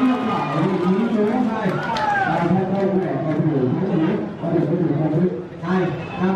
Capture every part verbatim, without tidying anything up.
ở vị trí số hai và theo tôi để cầu thủ số chín có được cầu thủ số hai năm.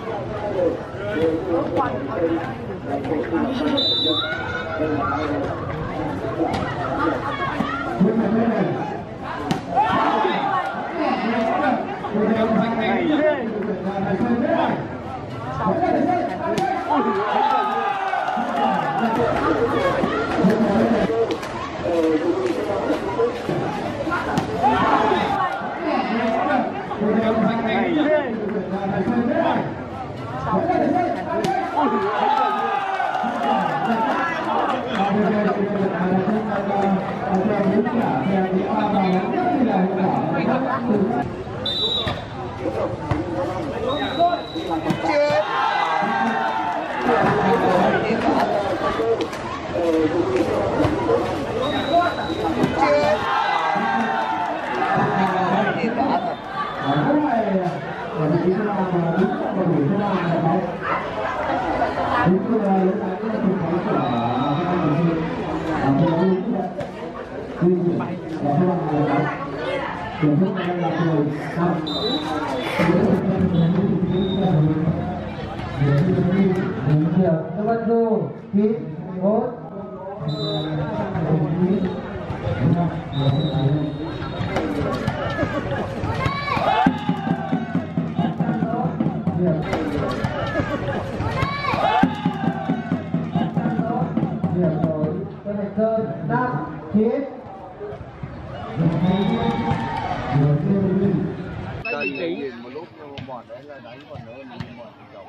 Một lúc bọn đấy là đánh còn nữa nhưng bọn chồng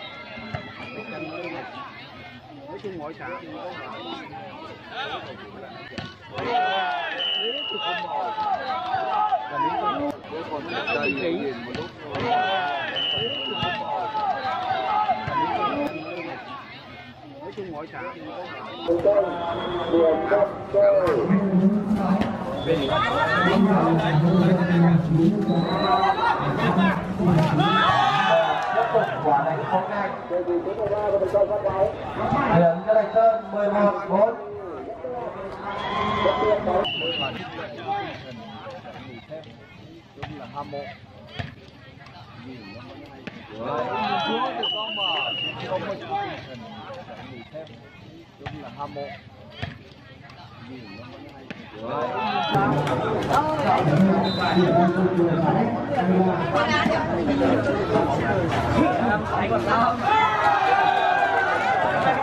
nói chung mỗi sáng đấy thì không mỏi và nếu còn nếu còn chơi gì một lúc nói chung mỗi sáng quả này không nhanh. Điểm cho Đạch Sơn mười một bốn. đúng là ham mộ chúa thì con mà không có chút tinh thần nghỉ phép đúng là ham mộ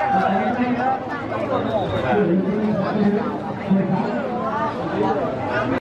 Hãy subscribe cho kênh Ghiền Mì Gõ để không bỏ lỡ những video hấp dẫn.